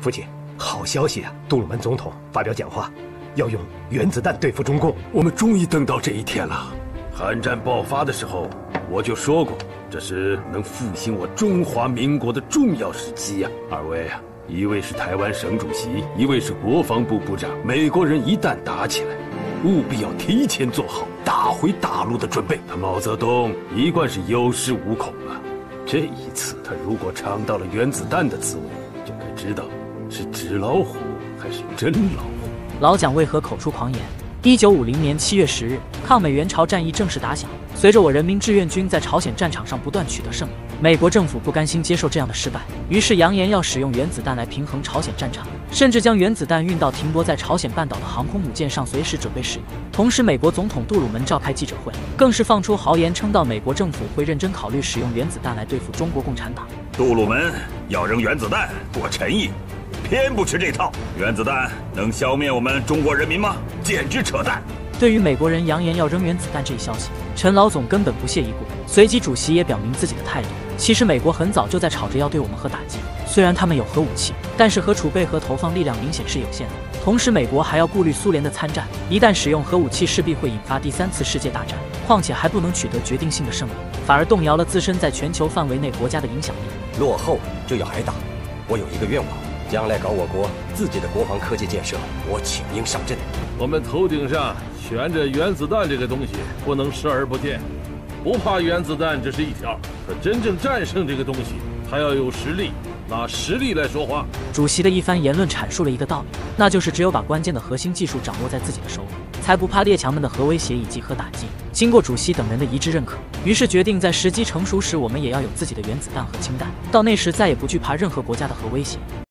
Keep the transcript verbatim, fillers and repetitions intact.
父亲，好消息啊！杜鲁门总统发表讲话，要用原子弹对付中共。 我们终于等到这一天了。 韩战爆发的时候，我就说过，这是能复兴我中华民国的重要时机呀、啊。二位啊，一位是台湾省主席，一位是国防部部长。美国人一旦打起来，务必要提前做好打回大陆的准备。他毛泽东一贯是有恃无恐啊，这一次他如果尝到了原子弹的滋味，就该知道是纸老虎还是真老虎。 老蒋为何口出狂言？一九五零年七月十日，抗美援朝战役正式打响。随着我人民志愿军在朝鲜战场上不断取得胜利，美国政府不甘心接受这样的失败，于是扬言要使用原子弹来平衡朝鲜战场，甚至将原子弹运到停泊在朝鲜半岛的航空母舰上，随时准备使用。同时，美国总统杜鲁门召开记者会，更是放出豪言，称道美国政府会认真考虑使用原子弹来对付中国共产党。 杜鲁门要扔原子弹，过诚意。偏不吃这套，原子弹能消灭我们中国人民吗？简直扯淡！ 对于美国人扬言要扔原子弹这一消息，陈老总根本不屑一顾。随即，主席也表明自己的态度。其实，美国很早就在吵着要对我们核打击。虽然他们有核武器，但是核储备和投放力量明显是有限的。同时，美国还要顾虑苏联的参战，一旦使用核武器，势必会引发第三次世界大战。况且还不能取得决定性的胜利，反而动摇了自身在全球范围内国家的影响力。 落后就要挨打。我有一个愿望。将来搞我国自己的国防科技建设，我请缨上阵。 我们头顶上悬着原子弹这个东西，不能视而不见。不怕原子弹，这是一条；可真正战胜这个东西，还要有实力，拿实力来说话。 主席的一番言论阐述了一个道理，那就是只有把关键的核心技术掌握在自己的手里，才不怕列强们的核威胁以及核打击。经过主席等人的一致认可，于是决定在时机成熟时，我们也要有自己的原子弹和氢弹，到那时再也不惧怕任何国家的核威胁。